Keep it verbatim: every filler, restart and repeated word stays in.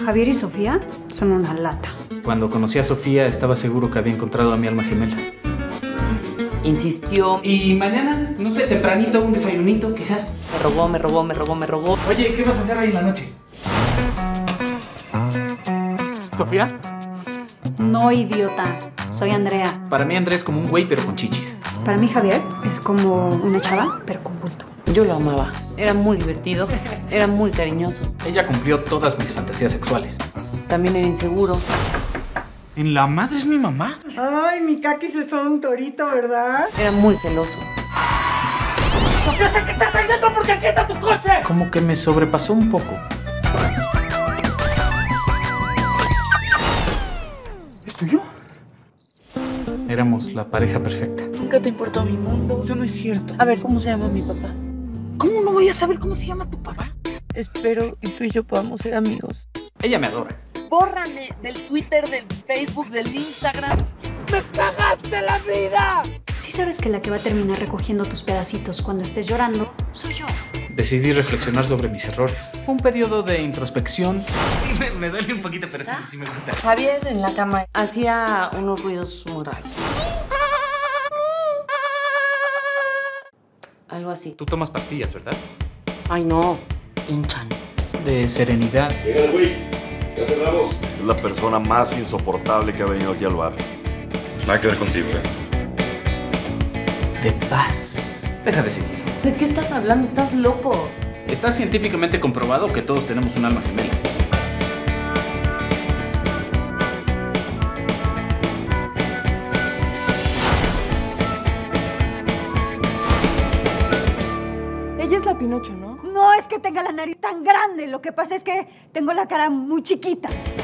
Javier y Sofía son una lata. Cuando conocí a Sofía estaba seguro que había encontrado a mi alma gemela. Insistió. Y mañana, no sé, tempranito, un desayunito, quizás. Me robó, me robó, me robó, me robó. Oye, ¿qué vas a hacer hoy en la noche? ¿Sofía? No, idiota. Soy Andrea. Para mí Andrés es como un güey, pero con chichis. Para mí Javier es como una chava, pero con bulto. Yo lo amaba. Era muy divertido. Era muy cariñoso. Ella cumplió todas mis fantasías sexuales. También era inseguro. ¿En la madre es mi mamá? Ay, mi Kakis es todo un torito, ¿verdad? Era muy celoso. ¡Sofía, sé que estás ahí dentro porque aquí está tu coche! Como que me sobrepasó un poco. ¿Es tuyo? Éramos la pareja perfecta. Nunca te importó mi mundo. Eso no es cierto. A ver, ¿cómo se llama mi papá? ¿Cómo no voy a saber cómo se llama tu papá? Espero que tú y yo podamos ser amigos. Ella me adora. Bórrame del Twitter, del Facebook, del Instagram. ¡Me cagaste la vida! Sí sabes que la que va a terminar recogiendo tus pedacitos cuando estés llorando soy yo. Decidí reflexionar sobre mis errores. Un periodo de introspección. Sí, me, me duele un poquito, pero sí, sí me gusta. Javier en la cama hacía unos ruidos muy raros. Algo así. Tú tomas pastillas, ¿verdad? Ay, no. Hinchan. De serenidad. Llega el güey. Ya cerramos. Es la persona más insoportable que ha venido aquí al bar. Nada que ver contigo, ¿eh? De paz. Deja de seguir. ¿De qué estás hablando? Estás loco. Está científicamente comprobado que todos tenemos un alma gemela. Ella es la Pinocho, ¿no? No es que tenga la nariz tan grande, lo que pasa es que tengo la cara muy chiquita.